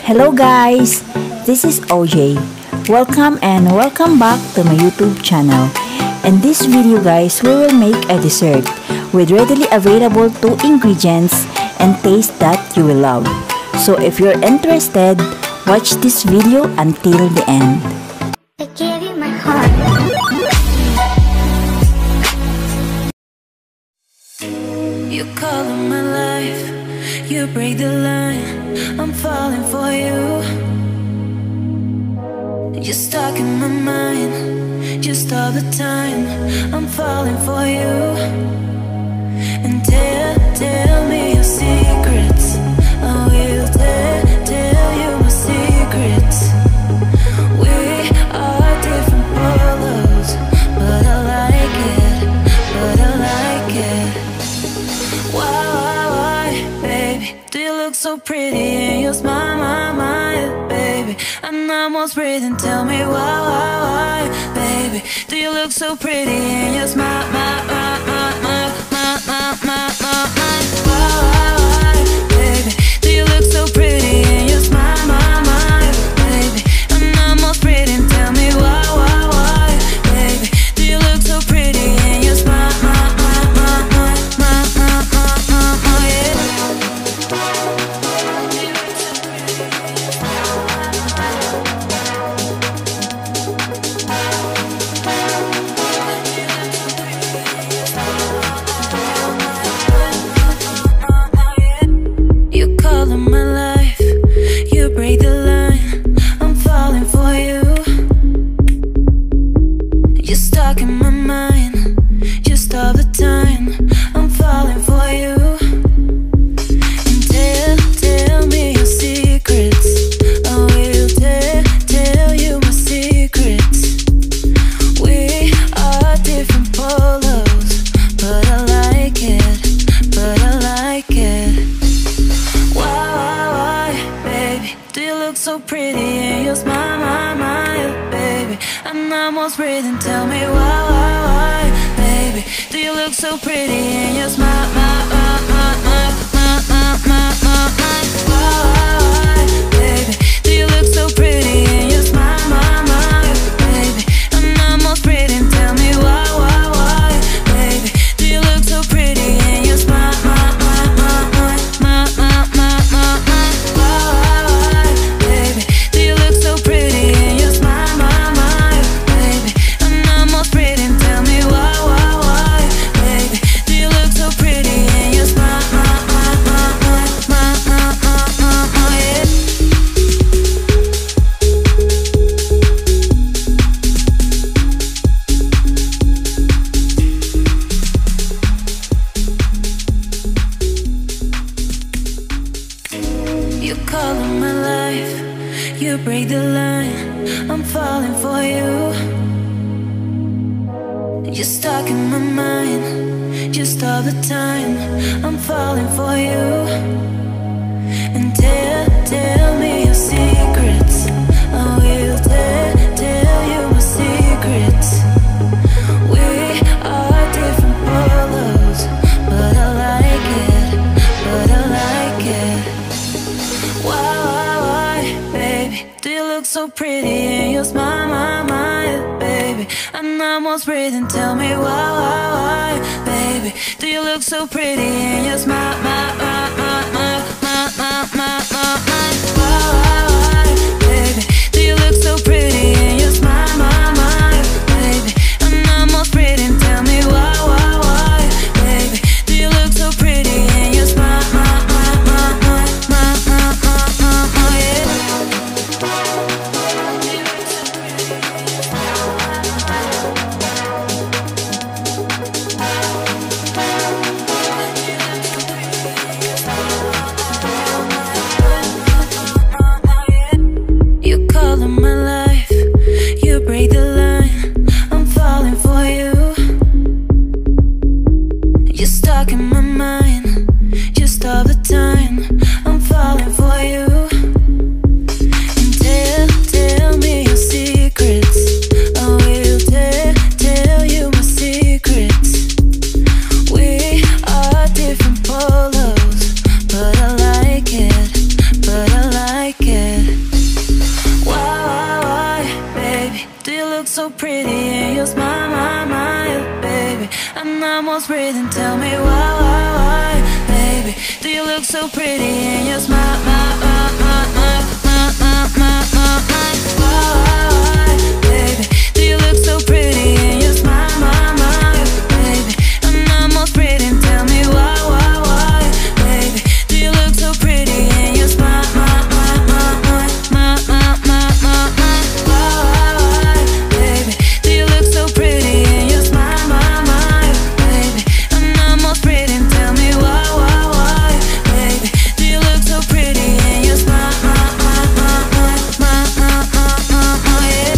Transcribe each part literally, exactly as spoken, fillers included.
Hello guys, this is O J. Welcome and welcome back to my YouTube channel. In this video guys, we will make a dessert with readily available two ingredients and taste that you will love. So if you're interested, watch this video until the end. I gave you my heart. You color my life, you break the line, I'm falling for you. You're stuck in my mind, just all the time, I'm falling for you. And tell, tell me your secrets, I will tell, tell you my secrets. We are different polos, but I like it, but I like it. Why, why, why, baby, do you look so pretty and you smile, my, my, baby? I'm almost breathing, tell me why, why, why, baby, do you look so pretty and you smile, my, my, my, my, my, my, my, my, my. Why, why, why, baby, do you look so pretty and you smile, my, my, baby? I'm almost breathing, tell me why, why, why, baby, do you look so pretty and you smile, my, my, my, my, my, my, my, my, my, yeah. You color my life, you break the line, I'm falling for you. You're stuck in my mind, just all the time, I'm falling for you. And tell, tell me your secrets, I will tell, tell you my secrets. We are different polos, but I like it, but I like it. Why, why, why, baby, do you look so pretty and you smile, my, my, baby? I'm almost breathing, tell me why, why, why, baby, do you look so pretty and you smile, my, my, my, my, my, my, my, my, my. Why, why, why, baby, do you look so pretty and you smile, my, my, baby? I'm almost breathing, tell me why, why, why, baby, do you look so pretty and you smile, my, my, my, my, my, my, my, my, my. Why, why, why, baby, do you look so pretty and you smile, my, my, baby? I'm almost breathing, tell me why, why, why, baby, do you look so pretty and you smile, my, my, my, my, my, my, my, my, my, yeah. You color my life, you break the line, I'm falling for you. You're stuck in my mind, just all the time, I'm falling for you. And tell, tell me your secrets, I will tell, tell you my secrets. We are different polos, but I like it, but I like it. Why, why, why, baby, do you look so pretty and you smile, my, my, baby? I'm almost breathing, tell me why, why, why, baby, do you look so pretty and you smile, my, my, my, my, my, my, my, my, my. Why, why, why, baby, do you look so pretty and you smile, my, my, baby? I'm almost breathing, tell me why, why, why, baby, do you look so pretty and you smile, my, my, my, my, my, my, my, my, my, yeah. almost breathing. Tell me why, why, why, baby? Do you look so pretty in your smile, my, my, my, my, my, my, my, my, my? Why, why, why, baby? Do you look so pretty in your smile, my, my, baby? I'm almost breathing. Tell me why, why, why, baby? Do you look so pretty in your smile, my, my, my, my, my, my, my, my, my? Why, why, why, baby? Do you look so pretty in your smile, my, my, baby? I'm almost breathing. Tell me why, why, why, baby? Do you look so pretty in your smile, my, my, my, my, my, my, my, my, my, yeah.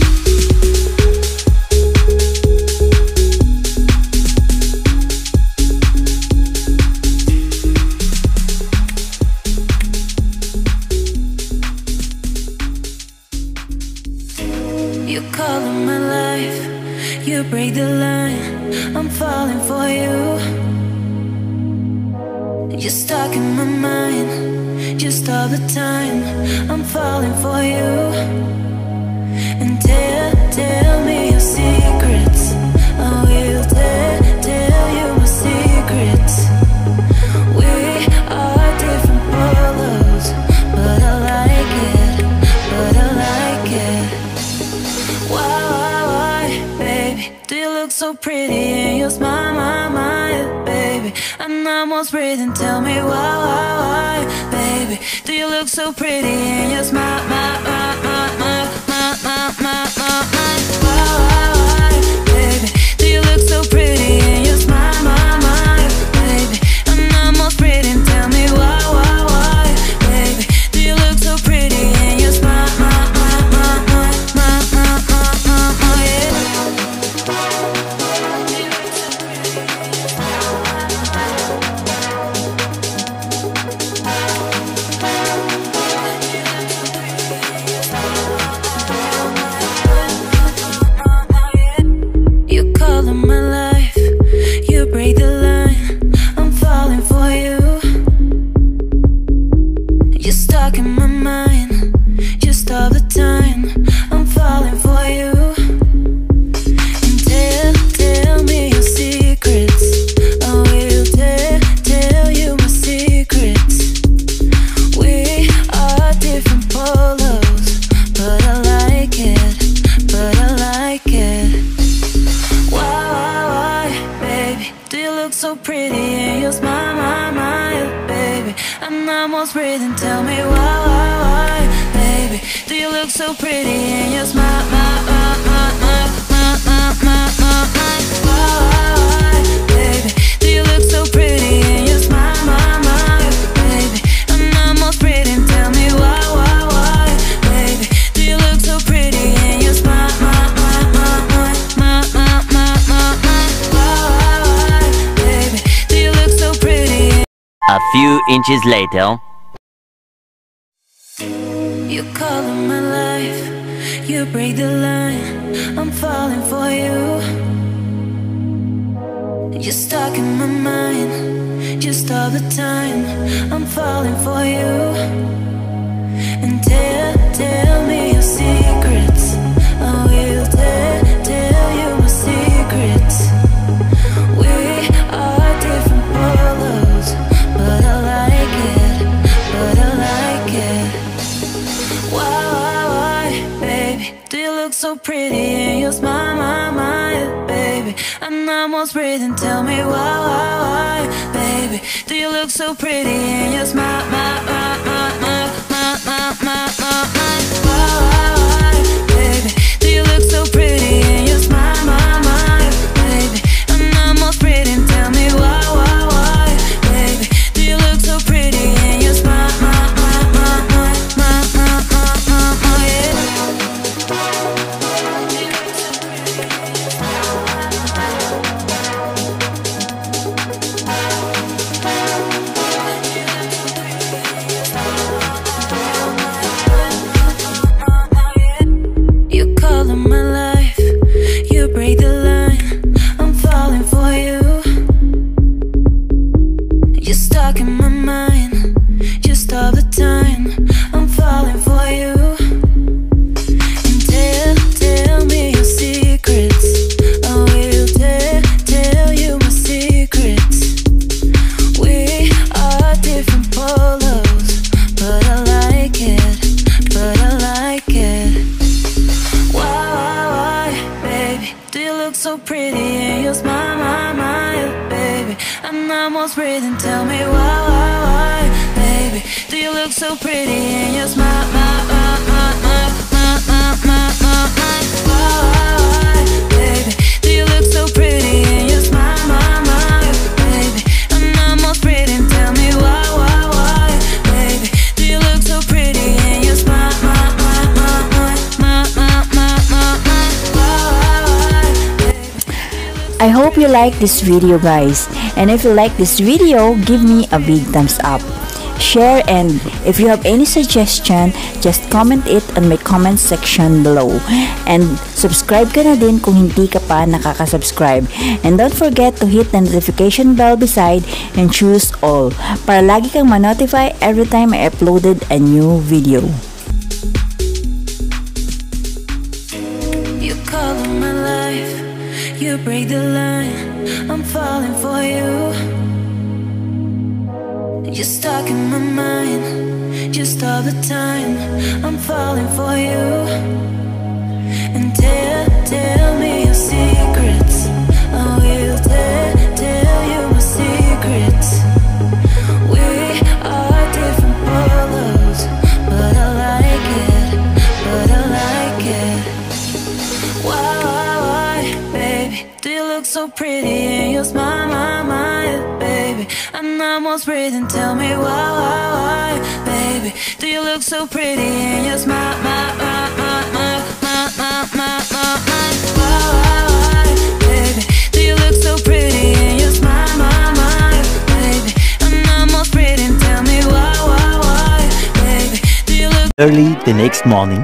You color my life, you break the line, I'm falling for you. You're stuck in my mind, just all the time, I'm falling for you. And tell, tell me your secrets, I will tell, tell you my secrets. We are different polos, but I like it, but I like it. Why, why, why, baby? Do you look so pretty in your smile, my, my, baby? I'm almost breathing. Tell me why, why, why, baby? Do you look so pretty in your smile, my, my, my, my, my, my, my, my, my? Why, why, why, baby? Do you look so pretty in your smile, my, my, baby? I'm almost breathing. Tell me why, why, why, baby? Do you look so pretty in your smile, my, my, my, my, my, my, my, my, my, yeah. You color my life, you break the line, I'm falling for you. You're stuck in my mind, just all the time, I'm falling for you. And tell, tell me your secrets, I will tell, tell you my secrets. We are different polos, but I like it, but I like it. Why, why, why, baby? Do you look so pretty in your smile, my, my, baby? I'm almost breathing. Tell me why, why, why, baby? Do you look so pretty in your smile, my, my, my, my, my, my, my, my, my? Why, why, why, baby? Do you look so pretty in your smile, my, my, baby? I'm almost breathing. Tell me why, why, why, baby? Do you look so pretty in your smile, my, my, my, my, my, my, my, my, my? Why, why, why, baby? Do you look so pretty? A few inches later. You color my life, you break the line, I'm falling for you. You're stuck in my mind, just all the time, I'm falling for you. And tell, tell me your secrets, I will tell, tell you my secrets. We are different polos, but I like it, but I like it. Why, why, why, baby? Do you look so pretty in your smile, my, my, baby? I'm almost breathing. Tell me why, why, why, baby? Do you look so pretty in your smile, my, my, my, my, my, my, my, my, my? Why, why, why, baby? Do you look so pretty in your smile, my, my, baby? I'm almost breathing. Tell me why, why, why, baby? Do you look so pretty in your smile, my, my, my, my, my, my, my, my, my, yeah. look so pretty in your smile, my, my, my, my, my, my, my, my, my. Why, baby? Do you look so pretty in your smile, my, my, baby? I'm almost pretty. Tell me why, why, why, baby? Do you look so pretty in your smile, my, my, my, my, my, my, my, my, my. Why, baby? I hope you like this video, guys, and if you like this video, give me a big thumbs up, share, and if you have any suggestion, just comment it on my comment section below, and subscribe ka na din kung hindi ka pa nakaka-subscribe, and don't forget to hit the notification bell beside and choose all para lagi kang ma-notify every time I uploaded a new video. You color my life, you break the line, I'm falling for you. You're stuck in my mind, just all the time, I'm falling for you. And tell, tell me your secrets, I will tell, tell you my secrets. We are different polos, but I like it, but I like it. Why, why, why, baby? Do you look so pretty in your smile, my, my, baby? I'm almost breathing, tell me why, why, why, baby? Do you look so pretty in your smile, my, my, my, my, my, my, my, my, my. Why, why, why, baby? Do you look so pretty in your smile, my, my, baby? I'm almost breathing, tell me why, why, why, baby? Do you look Early the next morning.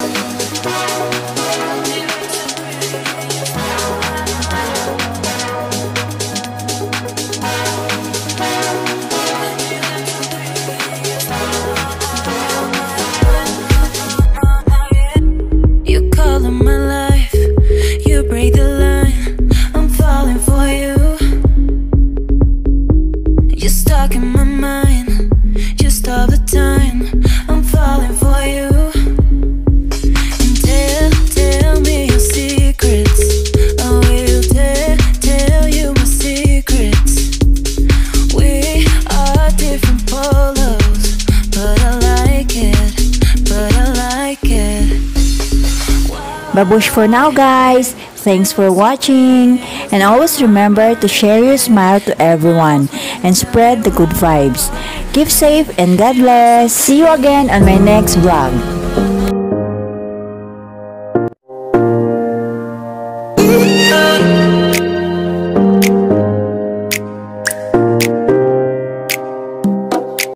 Babush for now, guys. Thanks for watching, and always remember to share your smile to everyone and spread the good vibes. Keep safe and God bless. See you again on my next vlog.